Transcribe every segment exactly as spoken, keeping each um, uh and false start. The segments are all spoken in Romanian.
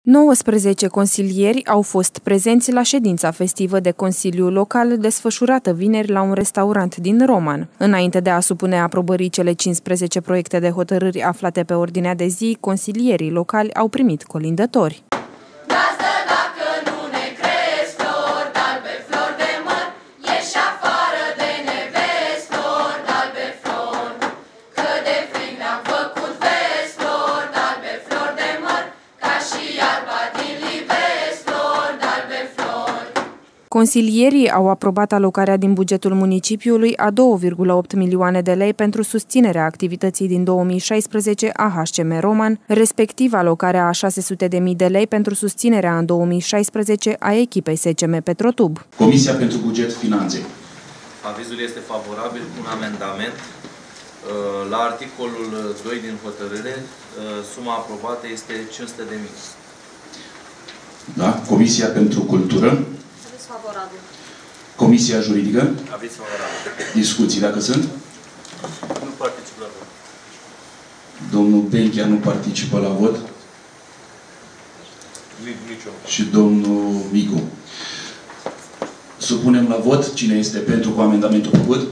nouăsprezece consilieri au fost prezenți la ședința festivă de Consiliu Local desfășurată vineri la un restaurant din Roman. Înainte de a supune aprobării cele cincisprezece proiecte de hotărâri aflate pe ordinea de zi, consilierii locali au primit colindători. Consilierii au aprobat alocarea din bugetul municipiului a două virgulă opt milioane de lei pentru susținerea activității din două mii șaisprezece a H C M Roman, respectiv alocarea a șase sute de mii de lei pentru susținerea în două mii șaisprezece a echipei S C M Petrotub. Comisia pentru Buget Finanțe. Avizul este favorabil cu un amendament. La articolul doi din hotărâre, suma aprobată este cinci sute de mii. Da? Comisia pentru Cultură. Favorabil. Comisia Juridică. Aviz favorabil. Discuții, dacă sunt? Nu particip la vot. Domnul Benchea nu participă la vot. Nici eu. Și domnul Micu. Supunem la vot. Cine este pentru cu amendamentul făcut?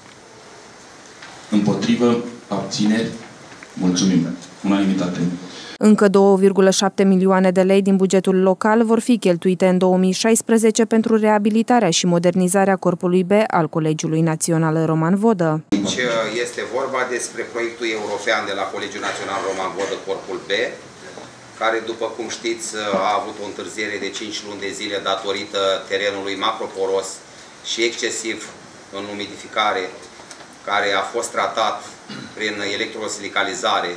Împotrivă? Abțineri? Mulțumim. Unanimitate. Încă două virgulă șapte milioane de lei din bugetul local vor fi cheltuite în două mii șaisprezece pentru reabilitarea și modernizarea Corpului B al Colegiului Național Roman Vodă. Aici este vorba despre proiectul european de la Colegiul Național Roman Vodă, Corpul B, care, după cum știți, a avut o întârziere de cinci luni de zile datorită terenului macroporos și excesiv în umidificare, care a fost tratat prin electrosilicalizare.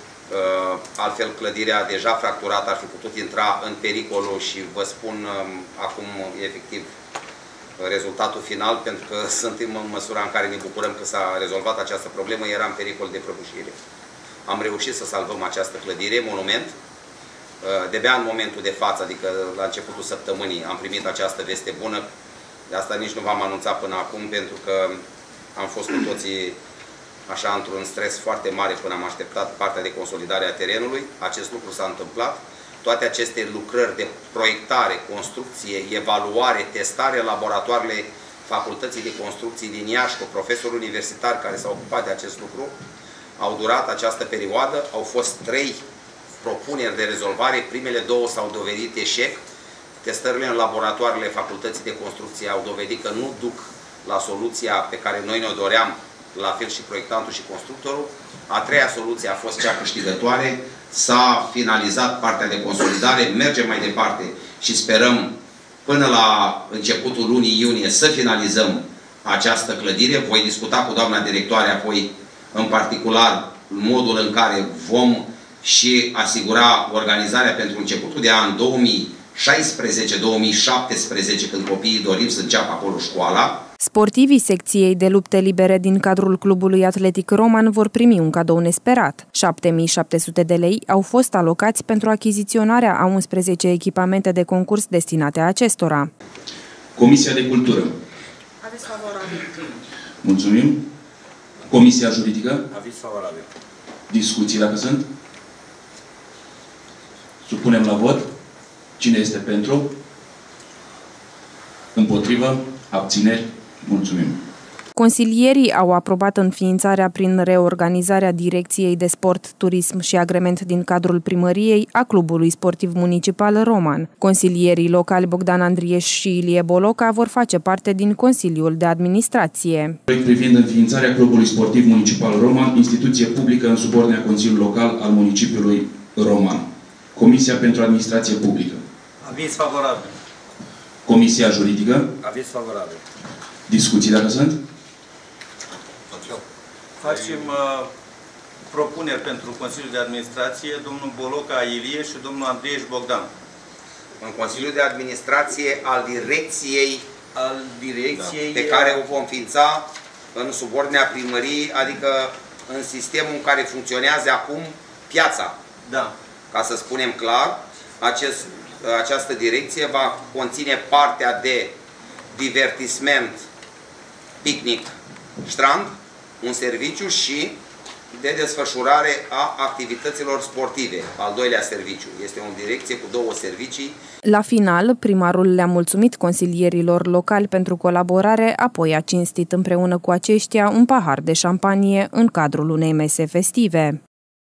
Altfel, clădirea deja fracturată ar fi putut intra în pericolul și vă spun acum efectiv rezultatul final, pentru că suntem în măsura în care ne bucurăm că s-a rezolvat această problemă, era în pericol de prăbușire. Am reușit să salvăm această clădire, monument. De-abia în momentul de față, adică la începutul săptămânii, am primit această veste bună. De asta nici nu v-am anunțat până acum, pentru că am fost cu toții așa într-un stres foarte mare până am așteptat partea de consolidare a terenului. Acest lucru s-a întâmplat. Toate aceste lucrări de proiectare, construcție, evaluare, testare, laboratoarele Facultății de Construcții din Iași cu profesori universitari care s-au ocupat de acest lucru, au durat această perioadă. Au fost trei propuneri de rezolvare. Primele două s-au dovedit eșec. Testările în laboratoarele Facultății de Construcție au dovedit că nu duc la soluția pe care noi ne-o doream, la fel și proiectantul și constructorul. A treia soluție a fost cea câștigătoare. S-a finalizat partea de consolidare, mergem mai departe și sperăm până la începutul lunii iunie să finalizăm această clădire. Voi discuta cu doamna directoare apoi în particular modul în care vom și asigura organizarea pentru începutul de an două mii șaisprezece două mii șaptesprezece, când copiii dorim să înceapă acolo școala. Sportivii secției de lupte libere din cadrul Clubului Atletic Roman vor primi un cadou nesperat. șapte mii șapte sute de lei au fost alocați pentru achiziționarea a unsprezece echipamente de concurs destinate acestora. Comisia de Cultură. Aviz favorabil. Mulțumim. Comisia Juridică. Aviz favorabil. Discuții, dacă sunt? Supunem la vot. Cine este pentru? Împotrivă? Abțineri? Mulțumim. Consilierii au aprobat înființarea prin reorganizarea Direcției de Sport, Turism și Agrement din cadrul primăriei a Clubului Sportiv Municipal Roman. Consilierii locali Bogdan Andrieș și Ilie Boloca vor face parte din Consiliul de Administrație. Proiect privind înființarea Clubului Sportiv Municipal Roman, instituție publică în subordinea Consiliului Local al municipiului Roman. Comisia pentru Administrație Publică. Aviz favorabil. Comisia Juridică. Aviz favorabil. Discuții, dacă sunt? Facem uh, propuneri pentru Consiliul de Administrație, domnul Boloca Ilie și domnul Andrieș Bogdan. În Consiliul de Administrație al Direcției, al direcției pe care o vom ființa în subordinea primăriei, adică în sistemul în care funcționează acum piața. Da. Ca să spunem clar, acest, această direcție va conține partea de divertisment, picnic, strand, un serviciu și de desfășurare a activităților sportive. Al doilea serviciu. Este o direcție cu două servicii. La final, primarul le-a mulțumit consilierilor locali pentru colaborare, apoi a cinstit împreună cu aceștia un pahar de șampanie în cadrul unei mese festive.